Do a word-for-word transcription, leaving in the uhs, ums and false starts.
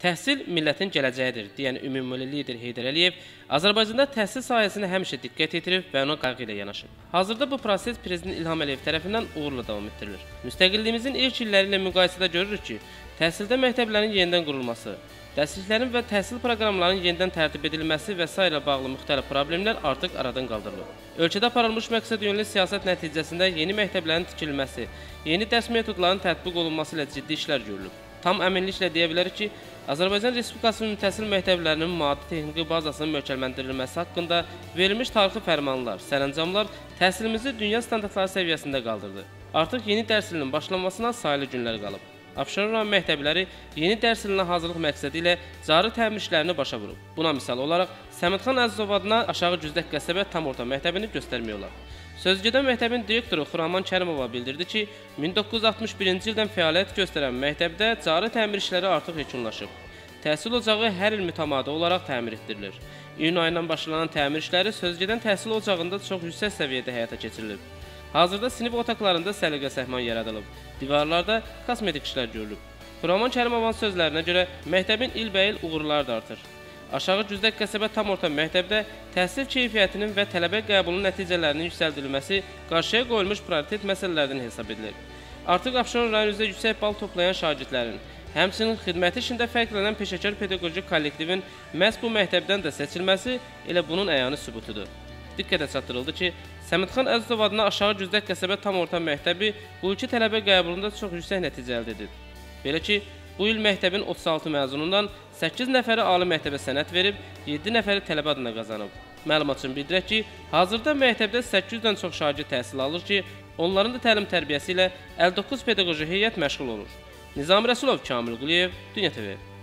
Təhsil millətin gələcəyidir, deyən ümummilli lider Heydər Əliyev Azərbaycanda təhsil sahəsinə həmişə diqqət yetirib və ona qayğı ilə yanaşıb. Hazırda bu proses Prezident İlham Əliyev tərəfindən uğurla davam etdirilir. Müstəqilliyimizin ilk illəri ilə müqayisədə görürük ki, təhsildə məktəblərin yenidən qurulması, dərsliklərin və təhsil proqramlarının yenidən tərtib edilməsi və s. ilə bağlı müxtəlif problemlər artıq aradan qaldırılıb. Ölkədə aparılmış məqsədyönlü siyasət nəticəsində yeni məktəblərin tikilməsi, yeni dərs metodlarının tətbiq olunması ilə ciddi işlər görülüb. Tam əminliklə deyə bilərik ki, Azərbaycan Respublikası ümumi məktəblərinin maddi-texniki bazasının möhkəmləndirilməsi haqqında verilmiş tarixi fərmanlar, sərəncamlar təhsilimizi dünya standartları səviyyəsində qaldırdı. Artıq yeni dərs ilinin başlanmasına sayılı günlər qalıb. Abşeron rayon məktəbləri yeni dərs ilinə hazırlıq məqsədi ilə cari təmir işlərini başa vurub. Buna misal olaraq, Səmədxan Əzizov adına Aşağı Güzdək qəsəbə tam orta məktəbini göstərmək olar. Sözügedən məktəbin direktoru Xuraman Kərimova bildirdi ki, min doqquz yüz altmış birinci ildən fəaliyyət göstərən məktəbdə cari təmir işləri artıq yekunlaşıb. Təhsil ocağı hər il mütəmadi olaraq təmir etdirilir. İyun ayından başlanan təmir işləri sözügedən təhsil ocağında çox yüksək səviyyədə həyata keçirilib. Hazırda sinif otaqlarında səliqə səhman yaradılıb, divarlarda kosmetik işlər görülüb. Xuraman Kərimovanın sözlərinə görə məktəbin ilbəil uğurları da artır. Aşağı Güzdək qəsəbə tam orta məktəbdə təhsil keyfiyyətinin və tələbə qəbulunun nəticələrinin yüksəldilməsi qarşıya qoyulmuş prioritet məsələlərdən hesab edilir. Artıq Abşeron rayon üzrə yüksək bal toplayan şagirdlərin, həmçinin xidməti işində fərqlənən peşəkar pedaqoji kollektivin məhz bu məktəbdən də seçilməsi elə bunun əyani sübutudur. Diqqətə çatdırıldı ki, Səmədxan Əzizov adına Aşağı Güzdək qəsəbə tam orta məktəbi bu iki tələbə qəbulunda çox yüksək nəticə əldə edib. Belə ki, bu il məktəbin otuz altı məzunundan səkkiz nəfəri ali məktəbə sənəd verib, yeddi nəfəri tələbə adına qazanıb. Məlumat üçün bildirək ki, hazırda məktəbdə səkkiz yüzdən çox şagird təhsil alır ki, onların da təlim tərbiyəsi ilə əlli doqquz pedaqoji heyət məşğul olur. Nizami Rəsulov, Kamil Quliyev, Dünya T V.